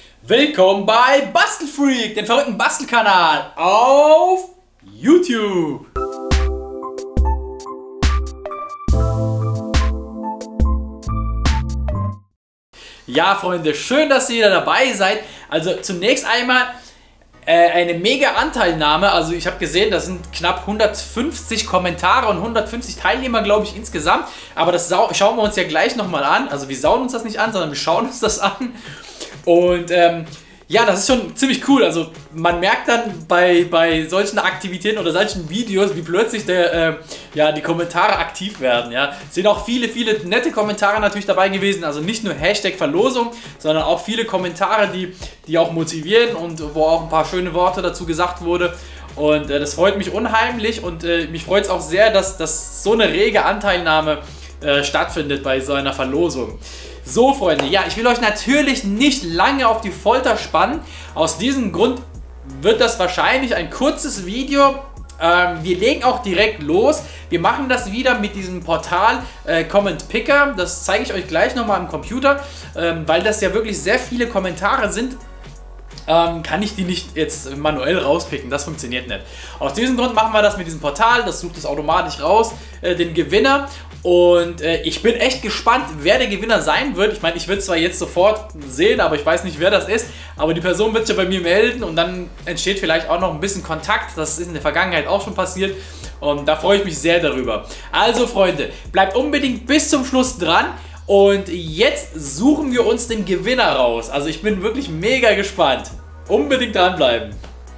Willkommen bei Bastelfreak, dem verrückten Bastelkanal auf YouTube. Ja, Freunde, schön, dass ihr dabei seid. Also zunächst einmal eine mega Anteilnahme. Also ich habe gesehen, das sind knapp 150 Kommentare und 150 Teilnehmer, glaube ich, insgesamt. Aber das schauen wir uns ja gleich nochmal an. Also wir sauen uns das nicht an, sondern wir schauen uns das an. Und ja, das ist schon ziemlich cool. Also man merkt dann bei solchen Aktivitäten oder solchen Videos, wie plötzlich die Kommentare aktiv werden. Ja. Es sind auch viele nette Kommentare natürlich dabei gewesen. Also nicht nur Hashtag Verlosung, sondern auch viele Kommentare, die auch motivieren und wo auch ein paar schöne Worte dazu gesagt wurde. Und das freut mich unheimlich und mich freut es auch sehr, dass so eine rege Anteilnahme stattfindet bei so einer Verlosung. So, Freunde, ja, ich will euch natürlich nicht lange auf die Folter spannen. Aus diesem Grund wird das wahrscheinlich ein kurzes Video. Wir legen auch direkt los. Wir machen das wieder mit diesem Portal Comment Picker. Das zeige ich euch gleich nochmal am Computer, weil das ja wirklich sehr viele Kommentare sind. Kann ich die nicht jetzt manuell rauspicken, das funktioniert nicht. Aus diesem Grund machen wir das mit diesem Portal, das sucht es automatisch raus, den Gewinner. Und ich bin echt gespannt, wer der Gewinner sein wird. Ich meine, ich will es zwar jetzt sofort sehen, aber ich weiß nicht, wer das ist. Aber die Person wird sich ja bei mir melden und dann entsteht vielleicht auch noch ein bisschen Kontakt. Das ist in der Vergangenheit auch schon passiert und da freue ich mich sehr darüber. Also Freunde, bleibt unbedingt bis zum Schluss dran. Und jetzt suchen wir uns den Gewinner raus. Also ich bin wirklich mega gespannt. Unbedingt dranbleiben.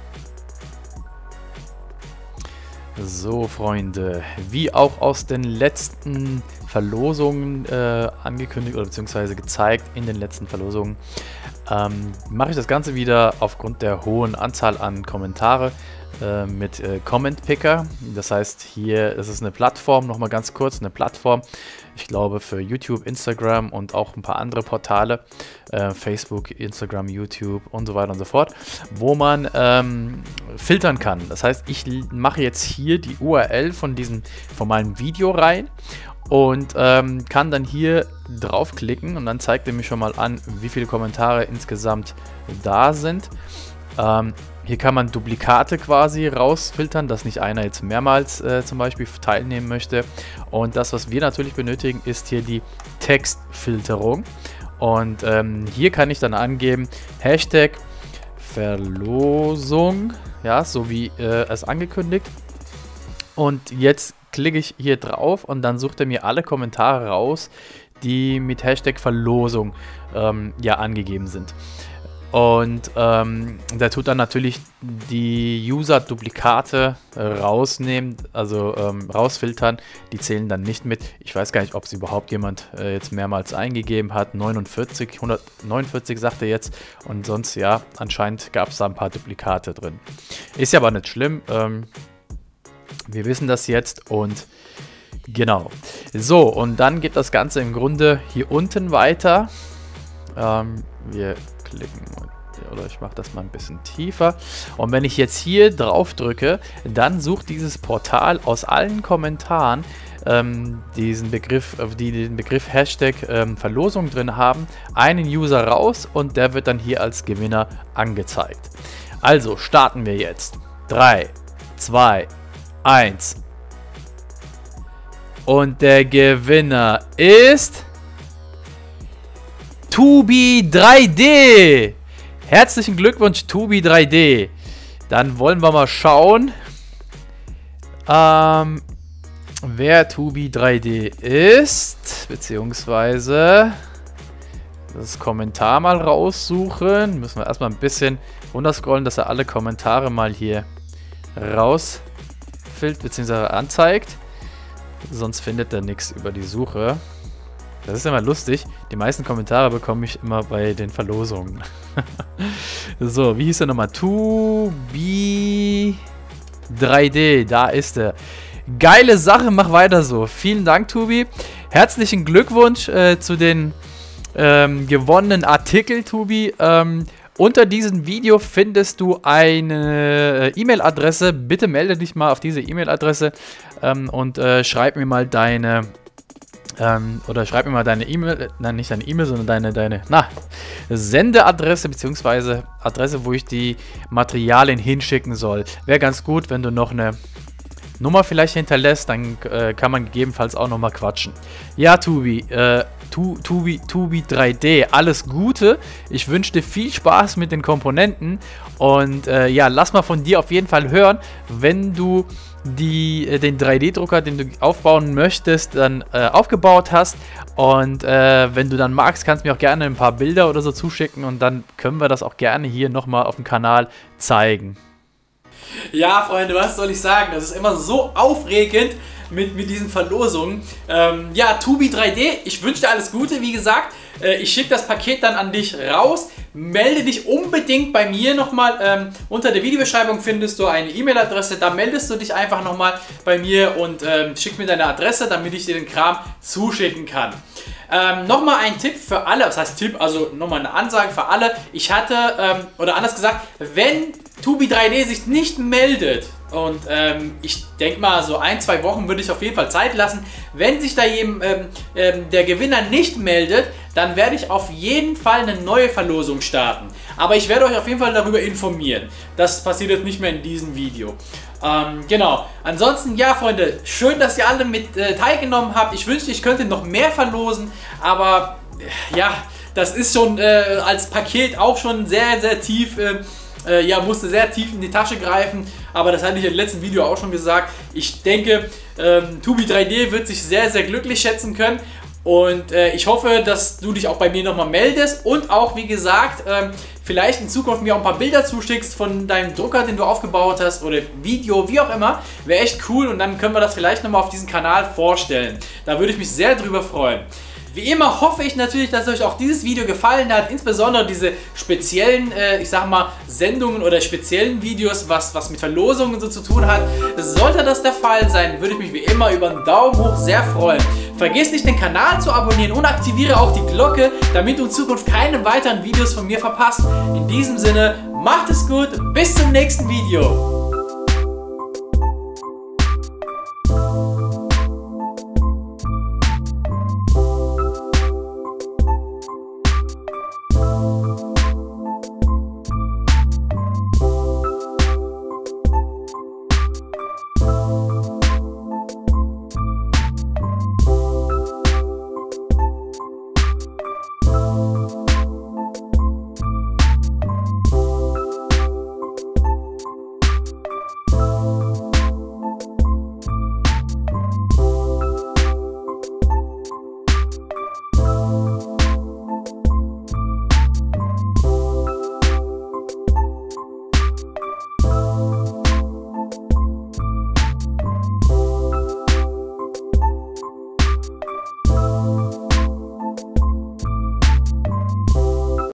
So, Freunde, wie auch aus den letzten Verlosungen angekündigt oder beziehungsweise gezeigt in den letzten Verlosungen, mache ich das Ganze wieder aufgrund der hohen Anzahl an Kommentare mit Comment Picker. Das heißt, hier ist es eine Plattform, nochmal ganz kurz, eine Plattform, ich glaube für YouTube, Instagram und auch ein paar andere Portale, Facebook, Instagram, YouTube und so weiter und so fort, wo man filtern kann. Das heißt, ich mache jetzt hier die URL von meinem Video rein und kann dann hier draufklicken und dann zeigt er mir schon mal an, wie viele Kommentare insgesamt da sind. Hier kann man Duplikate quasi rausfiltern, dass nicht einer jetzt mehrmals zum Beispiel teilnehmen möchte. Und das, was wir natürlich benötigen, ist hier die Textfilterung. Und hier kann ich dann angeben, Hashtag Verlosung, ja, so wie es angekündigt. Und jetzt klicke ich hier drauf und dann sucht er mir alle Kommentare raus, die mit Hashtag Verlosung angegeben sind. Und der tut dann natürlich die User-Duplikate rausnehmen, also rausfiltern. Die zählen dann nicht mit. Ich weiß gar nicht, ob es überhaupt jemand jetzt mehrmals eingegeben hat. 149 sagt er jetzt. Und sonst, ja, anscheinend gab es da ein paar Duplikate drin. Ist ja aber nicht schlimm. Wir wissen das jetzt und genau. So, und dann geht das Ganze im Grunde hier unten weiter. Wir klicken oder ich mache das mal ein bisschen tiefer und wenn ich jetzt hier drauf drücke, dann sucht dieses Portal aus allen Kommentaren diesen Begriff, die den Begriff Hashtag Verlosung drin haben, einen User raus und der wird dann hier als Gewinner angezeigt. Also starten wir jetzt. 3, 2, 1 und der Gewinner ist Tubi3D. Herzlichen Glückwunsch, Tubi3D. Dann wollen wir mal schauen, wer Tubi3D ist, beziehungsweise das Kommentar mal raussuchen. Müssen wir erstmal ein bisschen runterscrollen, dass er alle Kommentare mal hier rausfiltert, beziehungsweise anzeigt. Sonst findet er nichts über die Suche. Das ist immer lustig. Die meisten Kommentare bekomme ich immer bei den Verlosungen. So, wie hieß er nochmal? Tubi3D, da ist er. Geile Sache, mach weiter so. Vielen Dank, Tubi. Herzlichen Glückwunsch zu den gewonnenen Artikel, Tubi. Unter diesem Video findest du eine E-Mail-Adresse. Bitte melde dich mal auf diese E-Mail-Adresse und schreib mir mal deine E-Mail, nein, nicht deine E-Mail, sondern Sendeadresse bzw. Adresse, wo ich die Materialien hinschicken soll. Wäre ganz gut, wenn du noch eine Nummer vielleicht hinterlässt, dann kann man gegebenenfalls auch nochmal quatschen. Ja, Tubi 3D, alles Gute. Ich wünsche dir viel Spaß mit den Komponenten und ja, lass mal von dir auf jeden Fall hören, wenn du den 3D-Drucker, den du aufbauen möchtest, dann aufgebaut hast und wenn du dann magst, kannst du mir auch gerne ein paar Bilder oder so zuschicken und dann können wir das auch gerne hier nochmal auf dem Kanal zeigen. Ja, Freunde, was soll ich sagen? Das ist immer so aufregend mit diesen Verlosungen. Ja, Tubi 3D, ich wünsche dir alles Gute, wie gesagt. Ich schicke das Paket dann an dich raus. Melde dich unbedingt bei mir nochmal. Unter der Videobeschreibung findest du eine E-Mail-Adresse. Da meldest du dich einfach nochmal bei mir und schick mir deine Adresse, damit ich dir den Kram zuschicken kann. Nochmal ein Tipp für alle, was heißt Tipp, also nochmal eine Ansage für alle. Ich hatte, oder anders gesagt, wenn Tubi 3D sich nicht meldet, und ich denke mal, so 1-2 Wochen würde ich auf jeden Fall Zeit lassen. Wenn sich da der Gewinner nicht meldet, dann werde ich auf jeden Fall eine neue Verlosung starten. Aber ich werde euch auf jeden Fall darüber informieren. Das passiert jetzt nicht mehr in diesem Video. Genau. Ansonsten, ja, Freunde, schön, dass ihr alle mit teilgenommen habt. Ich wünschte, ich könnte noch mehr verlosen, aber ja, das ist schon als Paket auch schon sehr, sehr tief. Ja, musste sehr tief in die Tasche greifen, aber das hatte ich im letzten Video auch schon gesagt. Ich denke, Tubi 3D wird sich sehr, sehr glücklich schätzen können und ich hoffe, dass du dich auch bei mir nochmal meldest und auch, wie gesagt, vielleicht in Zukunft mir auch ein paar Bilder zuschickst von deinem Drucker, den du aufgebaut hast oder Video, wie auch immer. Wäre echt cool und dann können wir das vielleicht nochmal auf diesem Kanal vorstellen. Da würde ich mich sehr drüber freuen. Wie immer hoffe ich natürlich, dass euch auch dieses Video gefallen hat, insbesondere diese speziellen, ich sag mal, Sendungen oder speziellen Videos, was mit Verlosungen so zu tun hat. Sollte das der Fall sein, würde ich mich wie immer über einen Daumen hoch sehr freuen. Vergiss nicht, den Kanal zu abonnieren und aktiviere auch die Glocke, damit du in Zukunft keine weiteren Videos von mir verpasst. In diesem Sinne, macht es gut, bis zum nächsten Video.